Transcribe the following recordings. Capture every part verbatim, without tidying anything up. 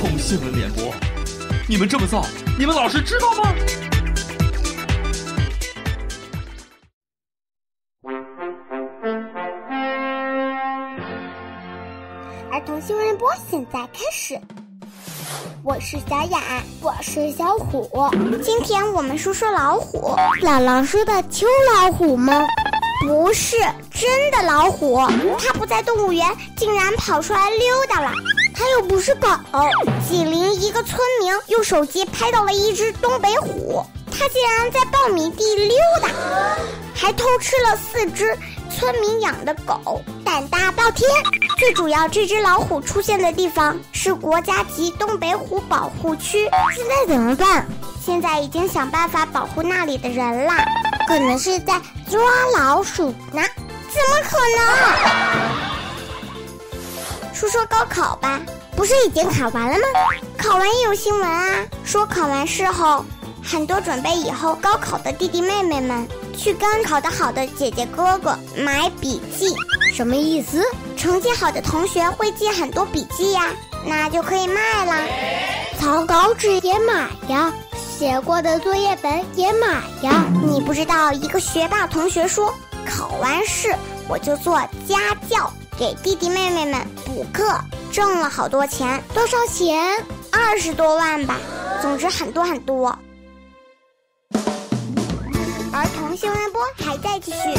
童新闻联播，你们这么造，你们老师知道吗？ 儿童新闻联播现在开始。我是小雅，我是小虎。今天我们说说老虎。姥姥说的秋老虎吗？不是，真的老虎。它不在动物园，竟然跑出来溜达了。它又不是狗。吉林一个村民用手机拍到了一只东北虎，它竟然在苞米地溜达，还偷吃了四只村民养的狗，胆大包天。最主要，这只老虎出现的地方是国家级东北虎保护区。现在怎么办？现在已经想办法保护那里的人啦。可能是在抓老鼠呢？怎么可能？说说高考吧，不是已经考完了吗？考完也有新闻啊，说考完试后，很多准备以后高考的弟弟妹妹们去跟考得好的姐姐哥哥买笔记。什么意思？成绩好的同学会记很多笔记呀，那就可以卖啦。草稿纸也买呀，写过的作业本也买呀。你不知道，一个学霸同学说，考完试我就做家教，给弟弟妹妹们补课，挣了好多钱。多少钱？二十多万吧，总之很多很多。儿童新闻联播还在继续。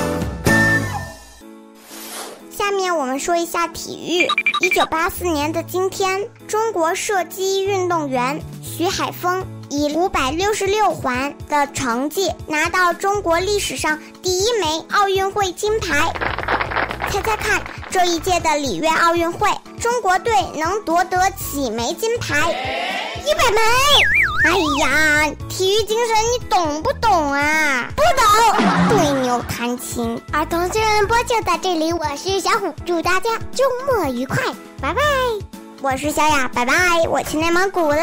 下面我们说一下体育。一九八四年的今天，中国射击运动员徐海峰以五百六十六环的成绩拿到中国历史上第一枚奥运会金牌。猜猜看，这一届的里约奥运会，中国队能夺得几枚金牌？一百枚！哎呀，体育精神你懂不懂啊？不懂，对牛弹琴。儿童新闻联播就到这里，我是小虎，祝大家周末愉快，拜拜。我是小雅，拜拜，我去内蒙古了。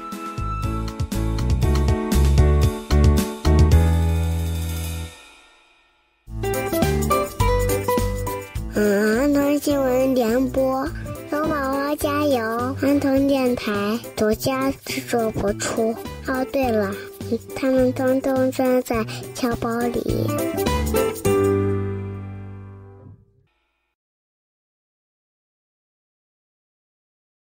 儿童新闻联播，有宝宝加油！儿童电台独家制作播出。哦，对了，他们通通装在钱包里。